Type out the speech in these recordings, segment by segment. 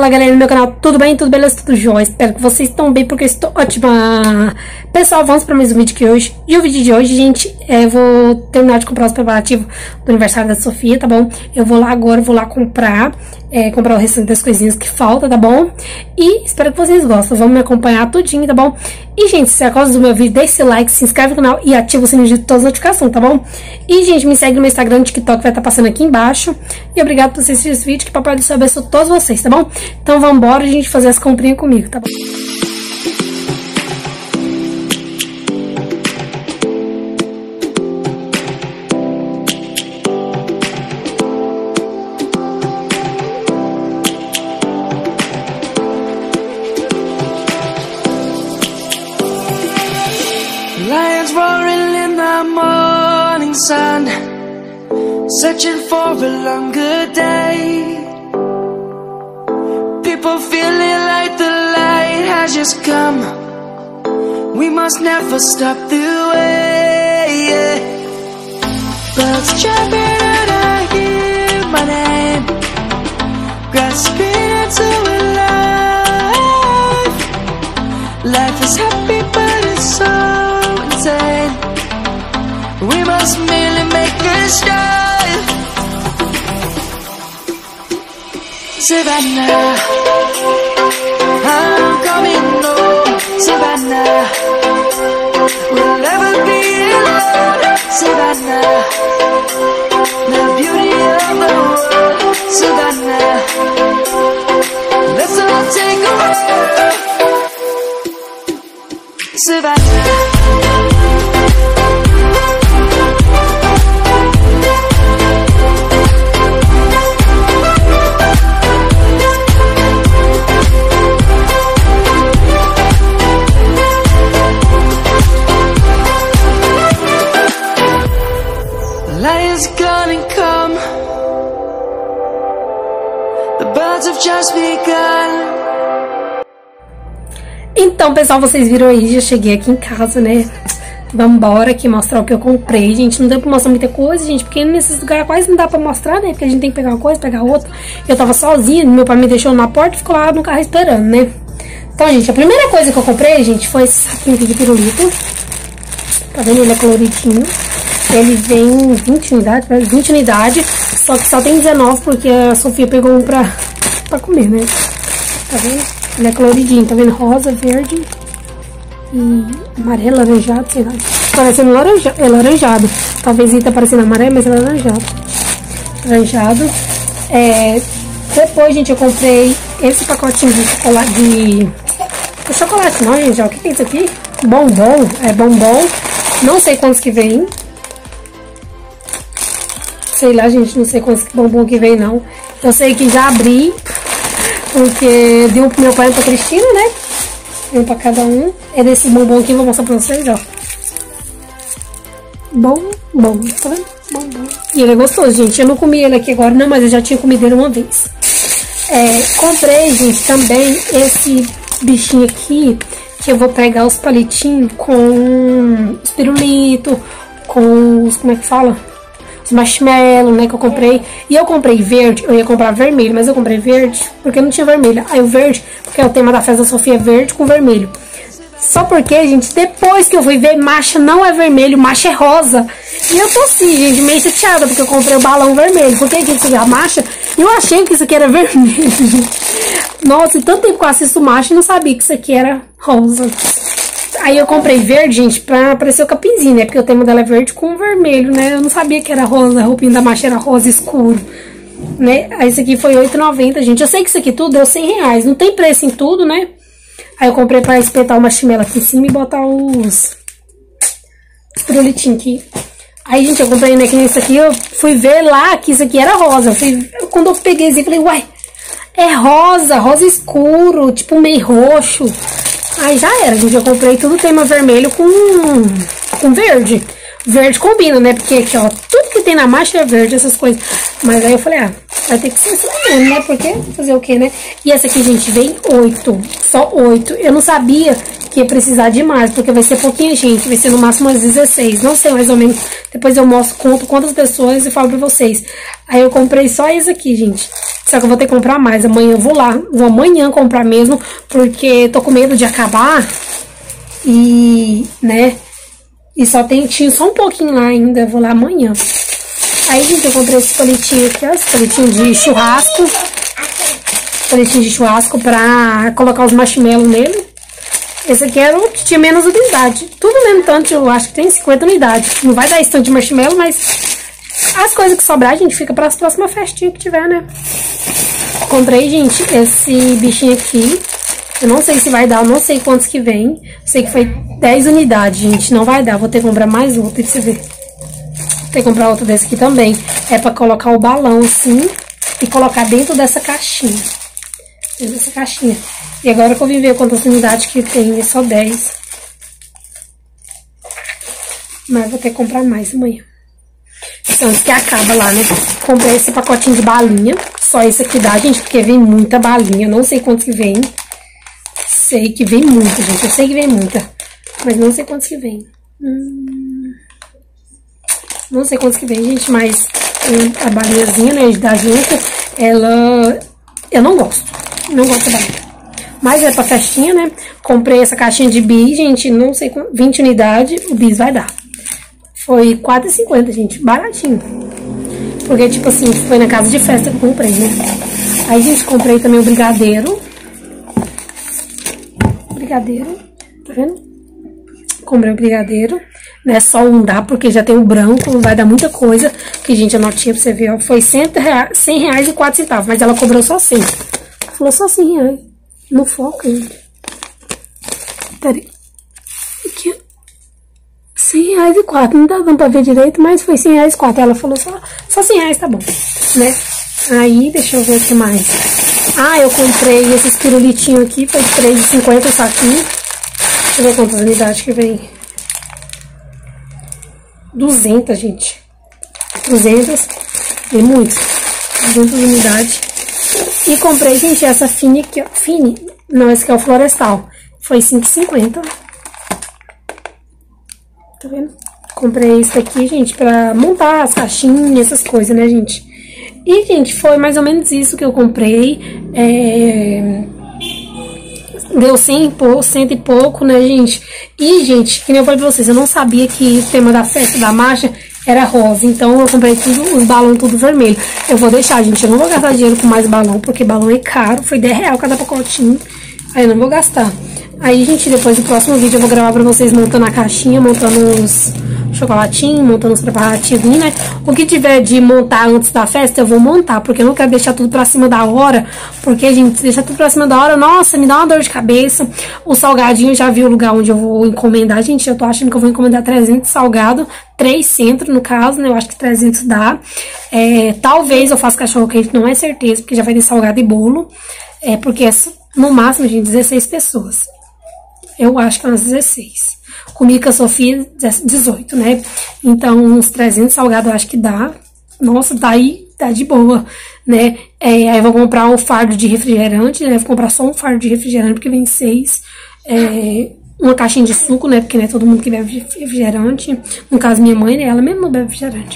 Fala galera do meu canal, tudo bem? Tudo beleza? Tudo jóia? Espero que vocês estão bem porque eu estou ótima. Pessoal, vamos para mais um vídeo aqui hoje. E o vídeo de hoje, gente, eu vou terminar de comprar os preparativos do aniversário da Sofia, tá bom? Eu vou lá agora, vou lá comprar o restante das coisinhas que falta, tá bom? E espero que vocês gostem, vamos me acompanhar tudinho, tá bom? E, gente, se você gosta do meu vídeo, deixa esse like, se inscreve no canal e ativa o sininho de todas as notificações, tá bom? E, gente, me segue no meu Instagram, no TikTok, vai estar passando aqui embaixo. E obrigado por assistir esse vídeo, que papai do céu abençoe todos vocês, tá bom? Então vamos embora, gente, fazer as comprinhas comigo, tá bom? Lions roaring in the morning sun, searching for a longer day. People feeling like the light has just come. We must never stop the way. Birds jumping and I hear my name, grasping into a life. Life is happy but it's so insane. We must merely make a start. Savannah, I'm coming home. Savannah, we'll never be alone. Savannah, the beauty of the world. Savannah, let's all take a walk. Savannah. Lions gonna come. The birds have just begun. Então, pessoal, vocês viram aí, já cheguei aqui em casa, né? Vamos embora aqui mostrar o que eu comprei. Gente, não deu pra mostrar muita coisa, gente, porque nesses lugares quase não dá pra mostrar, né? Porque a gente tem que pegar uma coisa, pegar outra. Eu tava sozinha, meu pai me deixou na porta e ficou lá no carro esperando, né? Então, gente, a primeira coisa que eu comprei, gente, foi esse saquinho aqui de pirulito. Tá vendo? Ele é coloridinho. Ele vem 20 unidades, 20 unidades, só que só tem 19 porque a Sofia pegou um pra comer, né? Tá vendo? Ele é coloridinho, tá vendo? Rosa, verde e amarelo, laranjado, sei lá. Parecendo laranjado. Talvez ele tá parecendo amarelo, mas é laranjado. Laranjado. Depois, gente, eu comprei esse pacotinho de chocolate. De chocolate não, gente, ó. O que é isso aqui? Bombom. É bombom. Não sei quantos que vem. Sei lá, gente, não sei quantos bombom que vem, não. Eu sei que já abri, porque deu pro meu pai e pra Cristina, né? Um pra cada um. É desse bombom aqui, vou mostrar pra vocês, ó. Bombom, tá vendo? Bombom. E ele é gostoso, gente. Eu não comi ele aqui agora, não, mas eu já tinha comido ele uma vez. Comprei, gente, também esse bichinho aqui, que eu vou pegar os palitinhos com os pirulitos, com os, como é que fala? Marshmallow, né, que eu comprei. E eu comprei verde, eu ia comprar vermelho, mas eu comprei verde porque não tinha vermelho. Aí o verde, porque é o tema da festa da Sofia, verde com vermelho. Só porque, gente, depois que eu fui ver, macha não é vermelho, macha é rosa. E eu tô assim, gente, meio chateada, porque eu comprei o balão vermelho. Porque aqui você vê a macha, eu achei que isso aqui era vermelho, gente. Nossa, e tanto tempo que eu assisto macha e não sabia que isso aqui era rosa. Aí eu comprei verde, gente, pra parecer o capinzinho, né? Porque o tema dela é verde com vermelho, né? Eu não sabia que era rosa, a roupinha da macha era rosa escuro, né? Aí esse aqui foi R$8,90, gente. Eu sei que isso aqui tudo deu R$100, não tem preço em tudo, né? Aí eu comprei pra espetar o marshmallow aqui em cima e botar os pirulitinhos aqui. Aí, gente, eu comprei, né, que isso aqui, eu fui ver lá que isso aqui era rosa. Quando eu peguei isso, eu falei, uai, é rosa, rosa escuro, tipo meio roxo. Aí já era, gente, eu comprei tudo tema vermelho com verde. verde combina, né? Porque aqui, ó, tudo que tem na marcha é verde, essas coisas. Mas aí eu falei, vai ter que ser isso mesmo, né? Porque fazer o quê, né? E essa aqui, gente, vem 8. Só 8. Eu não sabia que ia precisar de mais, porque vai ser pouquinha gente. Vai ser no máximo umas 16. Não sei mais ou menos. Depois eu mostro, conto quantas pessoas e falo pra vocês. Aí eu comprei só esse aqui, gente. Só que eu vou ter que comprar mais. Amanhã eu vou lá. Vou amanhã comprar mesmo, porque tô com medo de acabar. E, né? E tinha só um pouquinho lá ainda. Eu vou lá amanhã. Aí, gente, eu comprei esse palitinho aqui, ó. Esse palitinho de churrasco. Palitinho de churrasco pra colocar os marshmallows nele. Esse aqui era o que tinha menos unidade. Tudo mesmo tanto, eu acho que tem 50 unidades. Não vai dar esse tanto de marshmallow, mas as coisas que sobrar, a gente fica para as próximas festinhas que tiver, né? Comprei, gente, esse bichinho aqui. Eu não sei se vai dar, eu não sei quantos que vem. Sei que foi 10 unidades, gente. Não vai dar, vou ter que comprar mais outro, pra você ver. Vou ter que comprar outro desse aqui também. É pra colocar o balão assim e colocar dentro dessa caixinha. Dentro dessa caixinha. E agora que eu vim ver quantas unidades que tem, é só 10. Mas vou ter que comprar mais amanhã. Antes que acaba lá, né? Comprei esse pacotinho de balinha. Só esse aqui dá, gente, porque vem muita balinha. Não sei quantos que vem. Sei que vem muita, gente. Eu sei que vem muita. Mas não sei quantos que vem. Não sei quantos que vem, gente. Mas a balinhazinha, né, da gente, ela... Eu não gosto. Não gosto da balinha. Mas é pra festinha, né? Comprei essa caixinha de bis, gente. Não sei quanto. 20 unidades. O bis vai dar. Foi R$4,50, gente. Baratinho. Porque, tipo assim, foi na casa de festa que eu comprei, né? Aí, gente, comprei também o brigadeiro. Brigadeiro. Tá vendo? Comprei o brigadeiro. Não é só um dá, porque já tem o branco. Vai dar muita coisa. Que, gente, a notinha pra você ver, ó. Foi R$100,04. Mas ela cobrou só 100. Falou só R$100. No foco, gente. Peraí. Aqui, ó. R$100,04. Não tá dando pra ver direito, mas foi R$100,04. Ela falou só R$100, tá bom, né? Aí, deixa eu ver o que mais. Eu comprei esses pirulitinhos aqui. Foi R$3,50 o saquinho. Deixa eu ver quantas unidades que vem. 200, gente. 200. Tem muitos. 200 unidades. E comprei, gente, essa Fini aqui, ó. Fini. Não, esse aqui é o Florestal. Foi R$5,50. Tá vendo? Comprei esse aqui, gente, pra montar as caixinhas, essas coisas, né, gente? E, gente, foi mais ou menos isso que eu comprei. Deu 100 e pouco, né, gente? E, gente, que nem eu falei pra vocês, eu não sabia que o tema da festa da marcha era rosa. Então, eu comprei tudo, os balões tudo vermelho. Eu vou deixar, gente, eu não vou gastar dinheiro com mais balão, porque balão é caro. Foi R$10 cada pacotinho. Aí eu não vou gastar. Aí, gente, depois do próximo vídeo eu vou gravar pra vocês montando a caixinha, montando os chocolatinhos, montando os preparativos, né? O que tiver de montar antes da festa, eu vou montar, porque eu não quero deixar tudo pra cima da hora, porque, gente, se deixar tudo pra cima da hora, nossa, me dá uma dor de cabeça. O salgadinho, eu já vi o lugar onde eu vou encomendar, gente, eu tô achando que eu vou encomendar 300 salgado, 3 centros, no caso, né? Eu acho que 300 dá. Talvez eu faça cachorro quente, não é certeza, porque já vai ter salgado e bolo, porque no máximo, gente, 16 pessoas. Eu acho que é umas 16. Comigo com a Sofia, 18, né? Então, uns 300 salgados eu acho que dá. Nossa, dá de boa, né? Aí eu vou comprar um fardo de refrigerante, né? Vou comprar só um fardo de refrigerante, porque vem 6. Uma caixinha de suco, né? Porque não é todo mundo que bebe refrigerante. No caso, minha mãe, né? Ela mesmo não bebe refrigerante.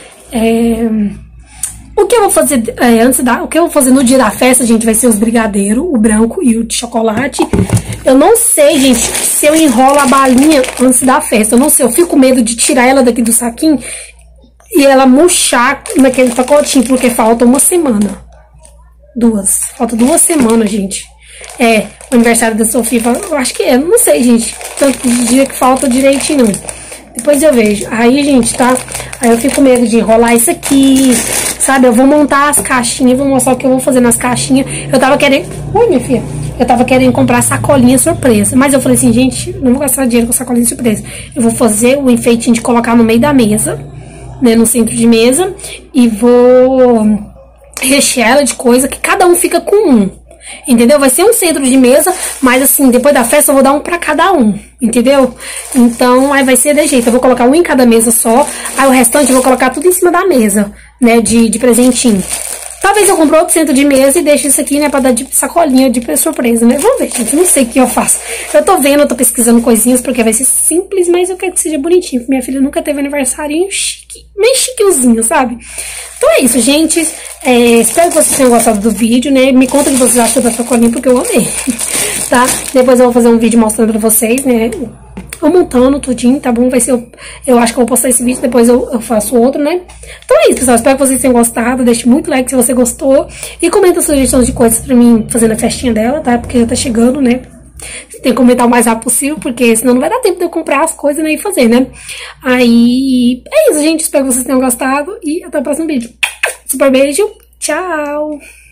O que eu vou fazer o que eu vou fazer no dia da festa, gente, vai ser os brigadeiros, o branco e o de chocolate. Eu não sei, gente, se eu enrolo a balinha antes da festa. Eu não sei, eu fico com medo de tirar ela daqui do saquinho e ela murchar naquele pacotinho, porque falta uma semana. Falta 2 semanas, gente. O aniversário da Sofia, eu acho que não sei, gente, tanto dia que falta direitinho, não. Depois eu vejo. Aí, gente, tá? Aí eu fico com medo de enrolar isso aqui, sabe? Eu vou montar as caixinhas, vou mostrar o que eu vou fazer nas caixinhas. Eu tava querendo... Oi, minha filha. Eu tava querendo comprar sacolinha surpresa. Mas eu falei assim, gente, não vou gastar dinheiro com sacolinha surpresa. Eu vou fazer o enfeitinho de colocar no meio da mesa, né? No centro de mesa. E vou rechear ela de coisa que cada um fica com um. entendeu? Vai ser um centro de mesa, mas assim, depois da festa eu vou dar um pra cada um, entendeu? Então, aí vai ser de jeito, eu vou colocar um em cada mesa só, aí o restante eu vou colocar tudo em cima da mesa, né, de presentinho. Talvez eu compre outro centro de mesa e deixe isso aqui, né, pra dar de sacolinha de surpresa, né? Vamos ver, gente, não sei o que eu faço. Eu tô vendo, eu tô pesquisando coisinhas, porque vai ser simples, mas eu quero que seja bonitinho, porque minha filha nunca teve aniversário chique, meio chiquezinho, sabe? Então é isso, gente. Espero que vocês tenham gostado do vídeo, né? Me conta o que vocês acham da sacolinha, porque eu amei, tá? Depois eu vou fazer um vídeo mostrando pra vocês, né? Eu montando tudinho, tá bom? Vai ser, eu acho que eu vou postar esse vídeo, depois eu faço outro, né? Então é isso, pessoal. Espero que vocês tenham gostado. Deixe muito like se você gostou. E comenta sugestões de coisas pra mim fazer na festinha dela, tá? Porque já tá chegando, né? Tem que comentar o mais rápido possível, porque senão não vai dar tempo de eu comprar as coisas, né? E fazer, né? Aí, é isso, gente. Espero que vocês tenham gostado. E até o próximo vídeo. Super beijo. Tchau!